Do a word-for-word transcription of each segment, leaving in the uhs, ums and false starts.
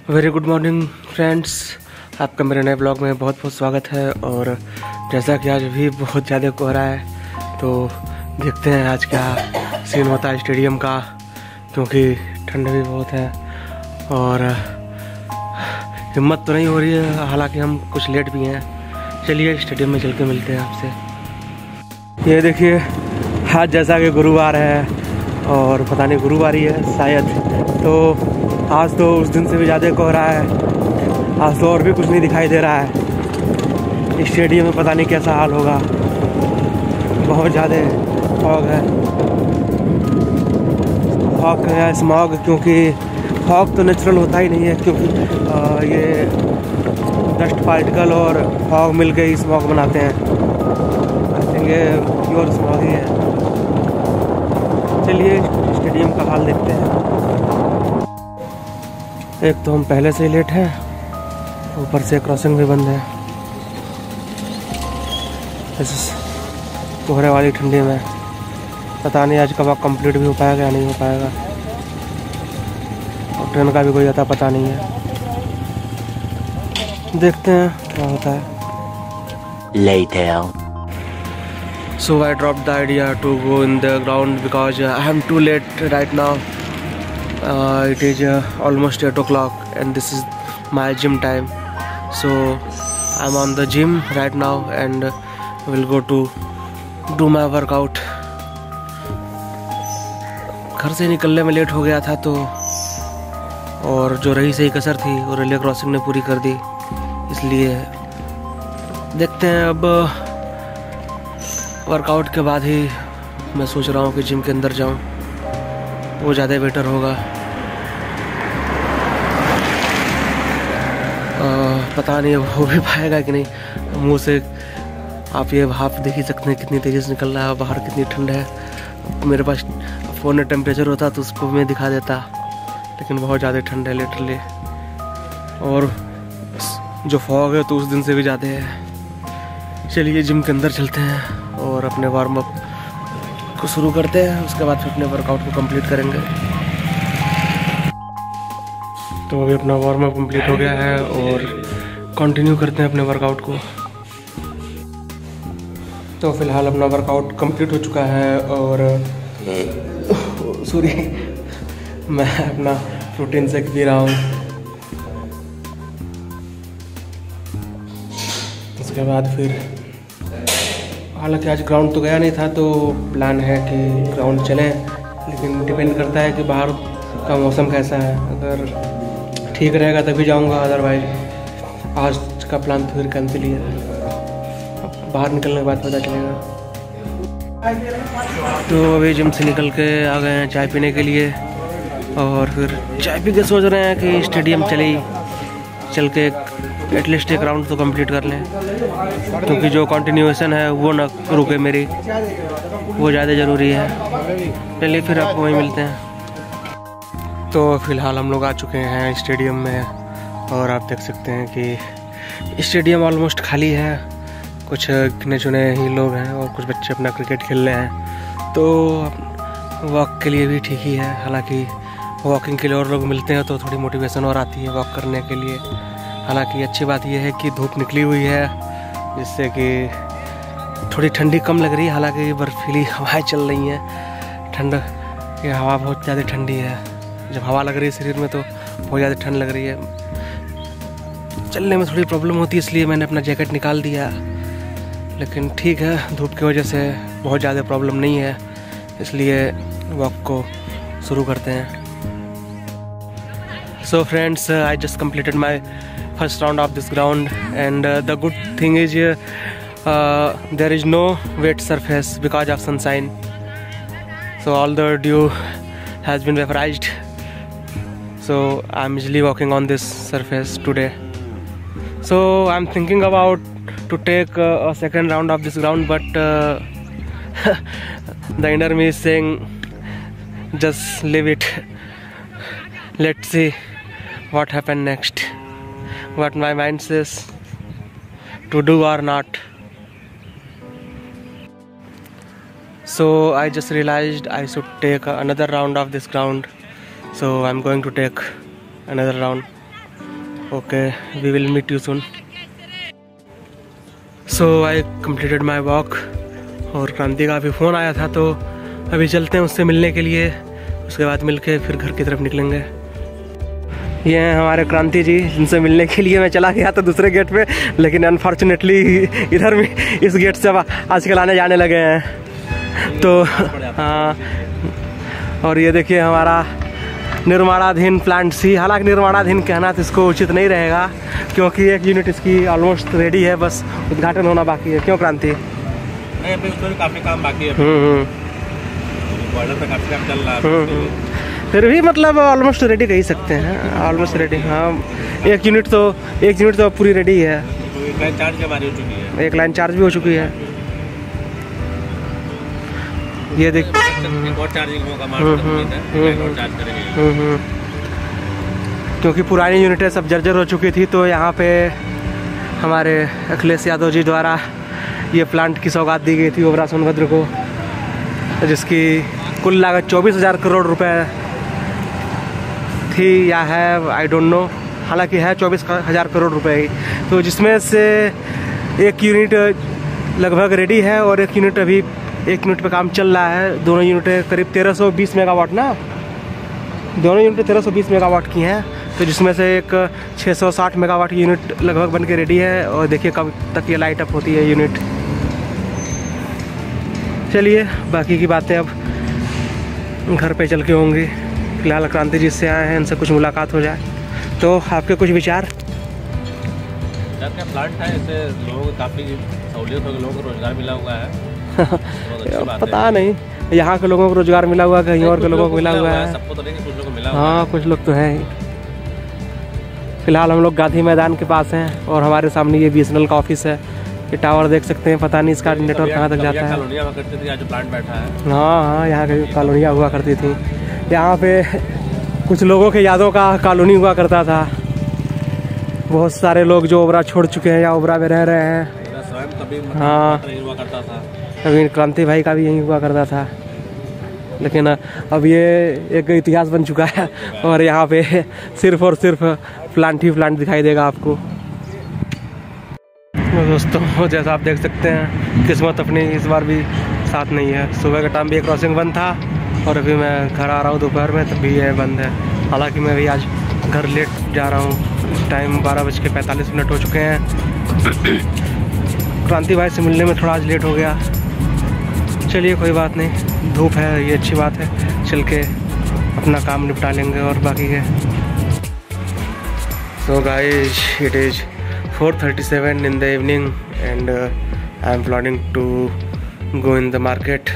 Very good morning friends, आपका मेरे नए ब्लॉग में बहुत बहुत स्वागत है। और जैसा कि आज भी बहुत ज़्यादा कोहरा है, तो देखते हैं आज क्या सीन होता है स्टेडियम का, क्योंकि ठंड भी बहुत है और हिम्मत तो नहीं हो रही है। हालांकि हम कुछ लेट भी हैं। चलिए स्टेडियम में चल के मिलते हैं आपसे। ये देखिए, आज जैसा कि गुरुवार है और पता नहीं गुरुवार ही है शायद, तो आज तो उस दिन से भी ज़्यादा कोहरा है। आज तो और भी कुछ नहीं दिखाई दे रहा है। स्टेडियम में पता नहीं कैसा हाल होगा, बहुत ज़्यादा फॉग है। फॉग है स्मॉग, क्योंकि फॉग तो नेचुरल होता ही नहीं है, क्योंकि आ, ये डस्ट पार्टिकल और फॉग मिल के ही स्मॉग बनाते हैं। आई थिंक ये प्योर स्मॉग ही है। चलिए स्टेडियम का हाल देखते हैं। एक तो हम पहले से ही लेट हैं, ऊपर से क्रॉसिंग भी बंद है इस कोहरे वाली ठंडी में। पता नहीं आज का वक्त कंप्लीट भी हो पाएगा या नहीं हो पाएगा, और ट्रेन का भी कोई आता पता नहीं है। देखते हैं क्या होता है। Later. So I dropped the idea to go in the ground because uh, I am too late right now. Uh, it is uh, almost eight o'clock and this is my gym time. So I'm on the gym right now and uh, will go to do my workout. घर से निकलने में late हो गया था, तो और जो रही सही कसर थी वो रेलवे क्रॉसिंग ने पूरी कर दी, इसलिए देखते हैं। अब वर्कआउट के बाद ही मैं सोच रहा हूँ कि जिम के अंदर जाऊँ, वो ज़्यादा बेटर होगा। आ, पता नहीं अब हो भी पाएगा कि नहीं। मुंह से आप ये भाप देख ही सकते हैं कितनी तेज़ी से निकल रहा है, बाहर कितनी ठंड है। मेरे पास फ़ोन में टेम्परेचर होता तो उसको मैं दिखा देता, लेकिन बहुत ज़्यादा ठंड है लिटरली। और जो फॉग है तो उस दिन से भी ज़्यादा है। चलिए जिम के अंदर चलते हैं और अपने वार्म अप को शुरू करते हैं, उसके बाद फिर अपने वर्कआउट को कंप्लीट करेंगे। तो अभी अपना वार्म अप कंप्लीट हो गया है और कंटिन्यू करते हैं अपने वर्कआउट को। तो फिलहाल अपना वर्कआउट कंप्लीट हो चुका है और सॉरी मैं अपना प्रोटीन शेक पी रहा हूँ। उसके बाद फिर हालांकि आज ग्राउंड तो गया नहीं था, तो प्लान है कि ग्राउंड चलें, लेकिन डिपेंड करता है कि बाहर का मौसम कैसा है। अगर ठीक रहेगा तभी जाऊंगा, अदरवाइज आज का प्लान तो फिर कैंसिल ही है। बाहर निकलने के बाद पता चलेगा। तो अभी जिम से निकल के आ गए हैं चाय पीने के लिए, और फिर चाय पी के सोच रहे हैं कि स्टेडियम चले ही चल के एटलीस्ट एक राउंड तो कंप्लीट कर लें, क्योंकि जो कंटिन्यूएशन है वो ना रुके मेरी, वो ज़्यादा ज़रूरी है। चलिए फिर आपको वहीं मिलते हैं। तो फिलहाल हम लोग आ चुके हैं स्टेडियम में, और आप देख सकते हैं कि स्टेडियम ऑलमोस्ट खाली है। कुछ गिने चुने ही लोग हैं और कुछ बच्चे अपना क्रिकेट खेल रहे हैं, तो वॉक के लिए भी ठीक ही है। हालांकि वॉकिंग के लिए और लोग मिलते हैं तो थोड़ी मोटिवेशन और आती है वॉक करने के लिए। हालांकि अच्छी बात यह है कि धूप निकली हुई है, जिससे कि थोड़ी ठंडी कम लग रही है। हालांकि बर्फीली हवाएं चल रही हैं। ठंड की हवा बहुत ज़्यादा ठंडी है। जब हवा लग रही है शरीर में तो बहुत ज़्यादा ठंड लग रही है। चलने में थोड़ी प्रॉब्लम होती है, इसलिए मैंने अपना जैकेट निकाल दिया, लेकिन ठीक है, धूप की वजह से बहुत ज़्यादा प्रॉब्लम नहीं है, इसलिए वॉक को शुरू करते हैं। So friends, uh, I just completed my first round of this ground, and uh, the good thing is uh, uh, there is no wet surface because of sunshine, so all the dew has been vaporized, so I'm easily walking on this surface today. So I'm thinking about to take uh, a second round of this ground, but uh, the inner me is saying just leave it, let's see what happened next, what my mind says to do or not. So I just realized I should take another round of this ground, so I'm going to take another round. Okay, we will meet you soon. So I completed my walk और क्रांति का अभी phone आया था, तो अभी चलते हैं उससे मिलने के लिए। उसके बाद मिलके फिर घर की तरफ निकलेंगे। ये हैं हमारे क्रांति जी, जिनसे मिलने के लिए मैं चला गया था दूसरे गेट पे, लेकिन अनफॉर्चुनेटली इधर में इस गेट से आजकल आने जाने लगे हैं। तो हाँ, और ये देखिए हमारा निर्माणाधीन प्लांट सी। हालांकि निर्माणाधीन कहना तो इसको उचित नहीं रहेगा, क्योंकि एक यूनिट इसकी ऑलमोस्ट रेडी है, बस उद्घाटन होना बाकी है। क्यों क्रांति? नहीं, अभी उसमें काफ़ी काम बाकी है। हम्म बॉयलर पे काफ़ी काम चल रहा है, फिर भी मतलब ऑलमोस्ट रेडी कह ही सकते हैं। ऑलमोस्ट रेडी, हाँ। एक यूनिट तो एक यूनिट तो पूरी रेडी है। एक लाइन चार्ज हमारी हो चुकी है, एक लाइन चार्ज भी हो चुकी है। ये देख, एक और चार्जिंग होगा, और चार्ज करेंगे। क्योंकि पुरानी यूनिटें सब जर्जर हो चुकी थी, तो यहाँ पे हमारे अखिलेश यादव जी द्वारा ये प्लांट की सौगात दी गई थी ओबरा सोनभद्र को, जिसकी कुल लागत चौबीस हज़ार करोड़ रुपए थी या है, आई डोंट नो। हालांकि है चौबीस हज़ार करोड़ रुपए ही, तो जिसमें से एक यूनिट लगभग रेडी है और एक यूनिट अभी एक यूनिट पे काम चल रहा है। दोनों यूनिटें करीब तेरह सौ बीस मेगावाट ना, दोनों यूनिटें तेरह सौ बीस मेगावाट की हैं। तो जिसमें से एक छः सौ साठ मेगावाट की यूनिट लगभग बन के रेडी है, और देखिए कब तक ये लाइट अप होती है यूनिट। चलिए बाकी की बातें अब घर पे चल के होंगी। फिलहाल क्रांति जी से आए हैं, इनसे कुछ मुलाकात हो जाए। तो आपके कुछ विचार? क्या प्लांट है, इससे लोगों को काफ़ी सहूलियत होगी, लोगों को रोजगार मिला हुआ है। पता नहीं, यहाँ के लोगों को रोजगार मिला हुआ, कहीं और के लोगों को मिला हुआ है। सबको तो नहीं, कुछ लोगों को मिला। हाँ, कुछ लोग तो हैं ही। फिलहाल हम लोग गांधी मैदान के पास हैं और हमारे सामने ये बी एस एन एल का ऑफिस है। ये टावर देख सकते हैं, पता नहीं इसका नेटवर्क कहाँ तक जाता है। कॉलोनियाँ हुआ करती थी, आज जो प्लांट बैठा है। हाँ हाँ, यहाँ की कॉलोनियाँ हुआ करती थी। यहाँ पे कुछ लोगों के यादों का कॉलोनी हुआ करता था। बहुत सारे लोग जो ओबरा छोड़ चुके हैं या ओबरा में रह रहे हैं। हाँ, अभी क्रांति भाई का भी यहीं हुआ करता था, लेकिन अब ये एक इतिहास बन चुका है और यहाँ पे सिर्फ और सिर्फ प्लांट ही प्लांट दिखाई देगा आपको। दोस्तों, जैसा आप देख सकते हैं, किस्मत अपनी इस बार भी साथ नहीं है। सुबह का टाइम भी एक क्रॉसिंग बंद था और अभी मैं घर आ रहा हूँ दोपहर में, तब भी ये बंद है। हालांकि मैं भी आज घर लेट जा रहा हूँ। टाइम बारह बज के पैंतालीस मिनट हो चुके हैं। क्रांति भाई से मिलने में थोड़ा आज लेट हो गया। चलिए कोई बात नहीं, धूप है, ये अच्छी बात है। चल के अपना काम निपटा लेंगे और बाकी के। So guys, it is four thirty seven in the evening and I am planning to go in the market.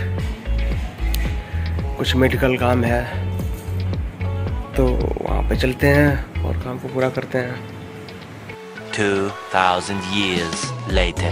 कुछ मेडिकल काम है, तो वहाँ पे चलते हैं और काम को पूरा करते हैं। two thousand years later.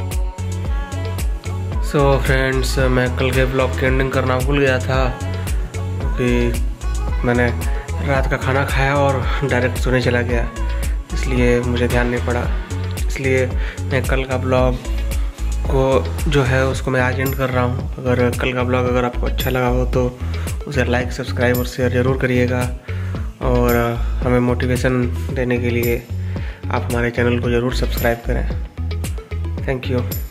So so friends, मैं कल के ब्लॉग की एंडिंग करना भूल गया था, क्योंकि मैंने रात का खाना खाया और डायरेक्ट सोने चला गया, इसलिए मुझे ध्यान नहीं पड़ा। इसलिए मैं कल का ब्लॉग को जो है उसको मैं आज एंड कर रहा हूँ। अगर कल का ब्लॉग अगर आपको अच्छा लगा हो तो उसे लाइक, सब्सक्राइब और शेयर ज़रूर करिएगा, और हमें मोटिवेशन देने के लिए आप हमारे चैनल को ज़रूर सब्सक्राइब करें। Thank you.